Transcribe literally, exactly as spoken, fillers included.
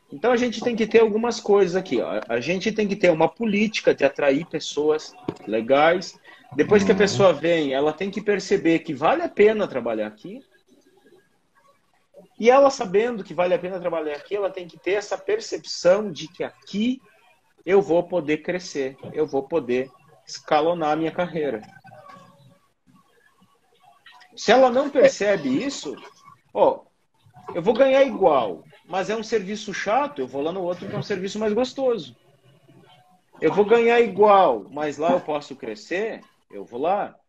Então a gente tem que ter algumas coisas aqui, ó. A gente tem que ter uma política de atrair pessoas legais. Depois que a Uhum. pessoa vem, ela tem que perceber que vale a pena trabalhar aqui. E ela sabendo que vale a pena trabalhar aqui, ela tem que ter essa percepção de que aqui eu vou poder crescer, eu vou poder escalonar a minha carreira. Se ela não percebe isso, ó, eu vou ganhar igual, mas é um serviço chato, eu vou lá no outro que é um serviço mais gostoso. Eu vou ganhar igual, mas lá eu posso crescer, eu vou lá.